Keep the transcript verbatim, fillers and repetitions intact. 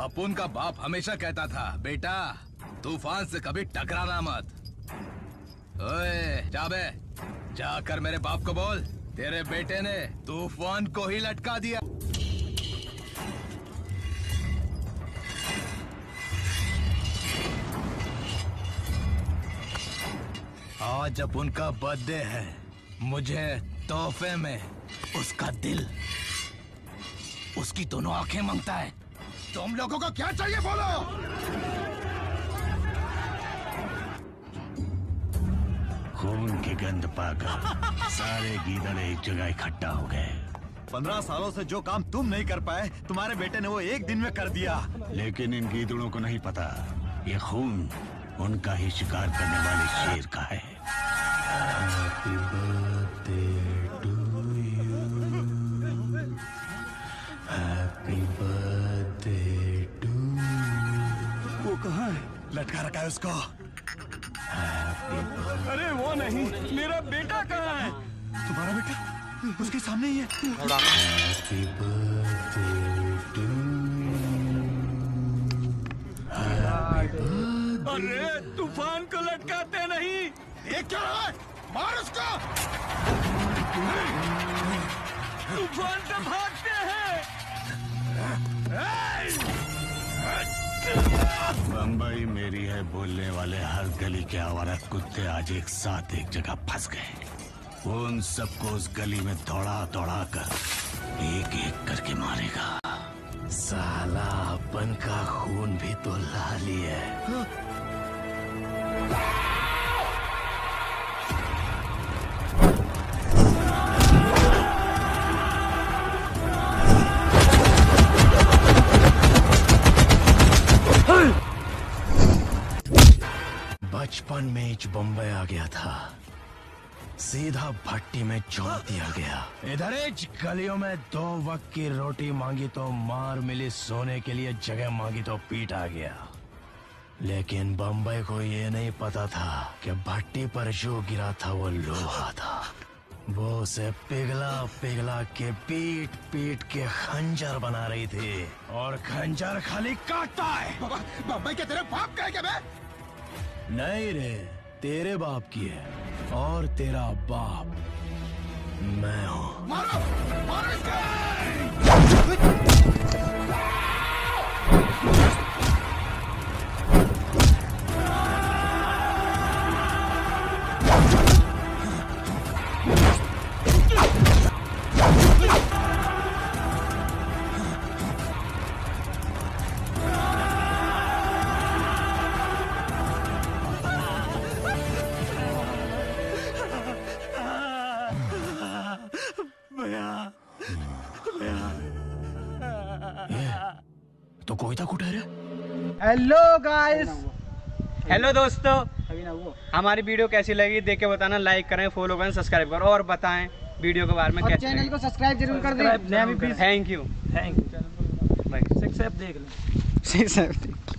अपुन का बाप हमेशा कहता था, बेटा तूफान से कभी टकराना मत। ओए जाबे, जाकर मेरे बाप को बोल तेरे बेटे ने तूफान को ही लटका दिया। आज अब उनका बर्थडे है, मुझे तोहफे में उसका दिल, उसकी दोनों आंखें मांगता है। तुम लोगों को क्या चाहिए बोलो? खून की गंध पाकर सारे गीदड़ एक जगह इकट्ठा हो गए। पंद्रह सालों से जो काम तुम नहीं कर पाए, तुम्हारे बेटे ने वो एक दिन में कर दिया। लेकिन इन गीदड़ों को नहीं पता, ये खून उनका ही शिकार करने वाले शेर का है। Happy birthday to you. Happy birthday to you. वो कहाँ है? लटका रखा है उसको। अरे वो नहीं, मेरा बेटा कहाँ है? तुम्हारा बेटा उसके सामने ही है। Happy birthday to you. Happy birthday. अरे तूफान को लटकाते नहीं। ये क्या है? मार उसको। तूफान से भागते हैं। बम्बई मेरी है बोलने वाले हर गली के आवारा कुत्ते आज एक साथ एक जगह फंस गए। उन सबको उस गली में दौड़ा दौड़ा कर एक एक करके मारेगा। साला अपन का खून भी तो लाली है। बचपन में ही बम्बई आ गया था, सीधा भट्टी में झोंक दिया गया। इधर ही गलियों में दो वक्त की रोटी मांगी तो मार मिली, सोने के लिए जगह मांगी तो पीट आ गया। लेकिन बम्बई को ये नहीं पता था कि भट्टी पर जो गिरा था वो लोहा था। वो उसे पिघला पिघला के पीट पीट के खंजर बना रही थी, और खंजर खाली काटता है। बम्बई के तेरे बाप का है क्या बे? नहीं रे, तेरे बाप की है, और तेरा बाप मैं हूँ। मारो, मारो इसको। तो कोई था कुठे रे? हेलो गाइस, हेलो दोस्तों, हमारी वीडियो कैसी लगी देख के बताना। लाइक करें, फॉलो करें, सब्सक्राइब करें और बताएं वीडियो के बारे में कैसे। चैनल को सब्सक्राइब जरूर कर दें। Thank you thank you. Six app देख लो। Six app